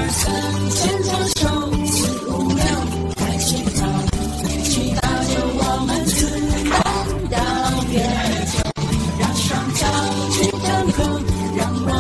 牵着手4、5、6，开启跑，一起搭救我们自由到月球，让双脚去腾空，让我